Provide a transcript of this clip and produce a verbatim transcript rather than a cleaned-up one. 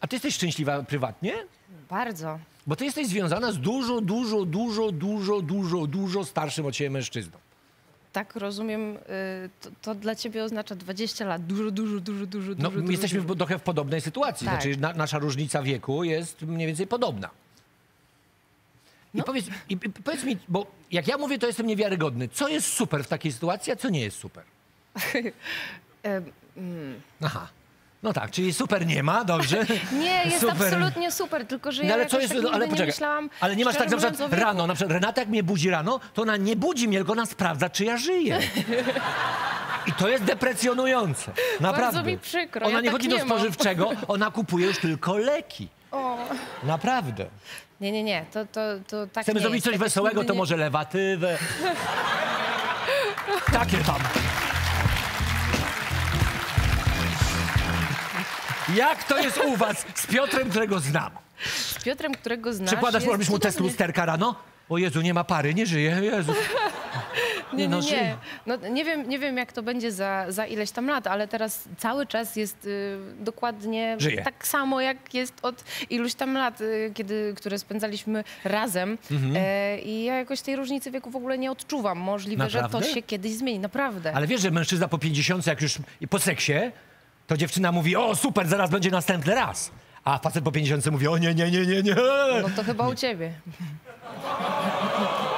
A ty jesteś szczęśliwa prywatnie? Bardzo. Bo ty jesteś związana z dużo, dużo, dużo, dużo, dużo, dużo starszym od ciebie mężczyzną. Tak rozumiem, y, to, to dla ciebie oznacza dwadzieścia lat. Dużo, dużo, dużo, dużo, No, dużo. my jesteśmy dużo. w, trochę w podobnej sytuacji. Tak. Znaczy, na, nasza różnica wieku jest mniej więcej podobna. I, No. powiedz, i, I powiedz mi, bo jak ja mówię, to jestem niewiarygodny. Co jest super w takiej sytuacji, a co nie jest super? E, mm. Aha. No tak, czyli super nie ma, dobrze? Nie, jest super. absolutnie super, tylko że No ja ale jakoś co jest, tak nigdy ale nie poczekaj, myślałam... ale nie masz tak na szczerze przykład mówiąc, o wieku. rano, na przykład Renata jak mnie budzi rano, to ona nie budzi mnie, tylko ona sprawdza, czy ja żyję. I to jest deprecjonujące. Naprawdę. Bardzo mi przykro, Ona ja nie tak chodzi nie do mam. spożywczego, ona kupuje już tylko leki. O. Naprawdę. Nie, nie, nie, to, to, to tak Chcemy nie zrobić jest. coś Jakoś wesołego, nigdy to nie... może lewatywę. Takie tam. Jak to jest u was z Piotrem, którego znam? Z Piotrem, którego znasz... Przekładasz, jest robisz mu test cudownie. lusterka rano? O Jezu, nie ma pary, nie żyje, Jezu. Nie, nie, no, nie. żyje. No, nie, wiem, nie wiem, jak to będzie za, za ileś tam lat, ale teraz cały czas jest y, dokładnie Żyje. tak samo, jak jest od iluś tam lat, y, kiedy, które spędzaliśmy razem. Mhm. E, I ja jakoś tej różnicy wieku w ogóle nie odczuwam. Możliwe, Naprawdę? że to się kiedyś zmieni, naprawdę. Ale wiesz, że mężczyzna po pięćdziesiątce, jak już i po seksie, to dziewczyna mówi, o super, zaraz będzie następny raz. A facet po pięćdziesiątce mówi, o nie, nie, nie, nie, nie. No to chyba u ciebie.